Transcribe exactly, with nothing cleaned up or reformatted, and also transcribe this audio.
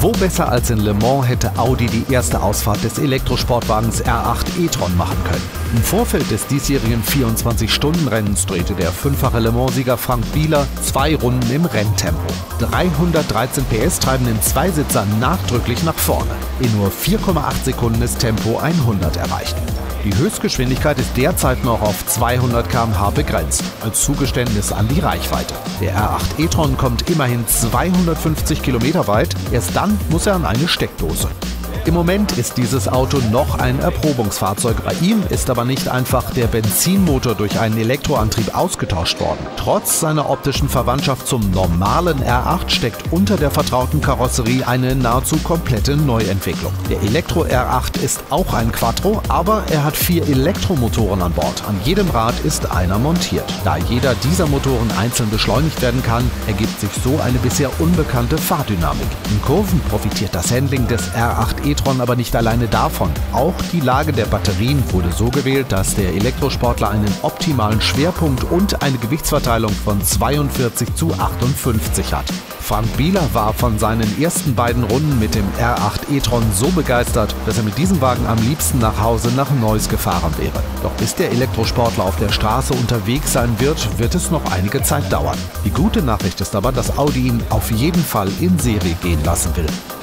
Wo besser als in Le Mans hätte Audi die erste Ausfahrt des Elektrosportwagens R acht e-tron machen können. Im Vorfeld des diesjährigen vierundzwanzig-Stunden-Rennens drehte der fünffache Le Mans-Sieger Frank Biela zwei Runden im Renntempo. dreihundertdreizehn P S treiben den Zweisitzer nachdrücklich nach vorne. In nur vier Komma acht Sekunden ist Tempo hundert erreicht. Die Höchstgeschwindigkeit ist derzeit noch auf zweihundert Kilometer pro Stunde begrenzt, als Zugeständnis an die Reichweite. Der R acht e-tron kommt immerhin zweihundertfünfzig Kilometer weit, erst dann muss er an eine Steckdose. Im Moment ist dieses Auto noch ein Erprobungsfahrzeug. Bei ihm ist aber nicht einfach der Benzinmotor durch einen Elektroantrieb ausgetauscht worden. Trotz seiner optischen Verwandtschaft zum normalen R acht steckt unter der vertrauten Karosserie eine nahezu komplette Neuentwicklung. Der Elektro-R acht ist auch ein Quattro, aber er hat vier Elektromotoren an Bord. An jedem Rad ist einer montiert. Da jeder dieser Motoren einzeln beschleunigt werden kann, ergibt sich so eine bisher unbekannte Fahrdynamik. In Kurven profitiert das Handling des R acht e-tron aber nicht alleine davon. Auch die Lage der Batterien wurde so gewählt, dass der Elektrosportler einen optimalen Schwerpunkt und eine Gewichtsverteilung von zweiundvierzig zu achtundfünfzig hat. Frank Biela war von seinen ersten beiden Runden mit dem R acht e-tron so begeistert, dass er mit diesem Wagen am liebsten nach Hause nach Neuss gefahren wäre. Doch bis der Elektrosportler auf der Straße unterwegs sein wird, wird es noch einige Zeit dauern. Die gute Nachricht ist aber, dass Audi ihn auf jeden Fall in Serie gehen lassen will.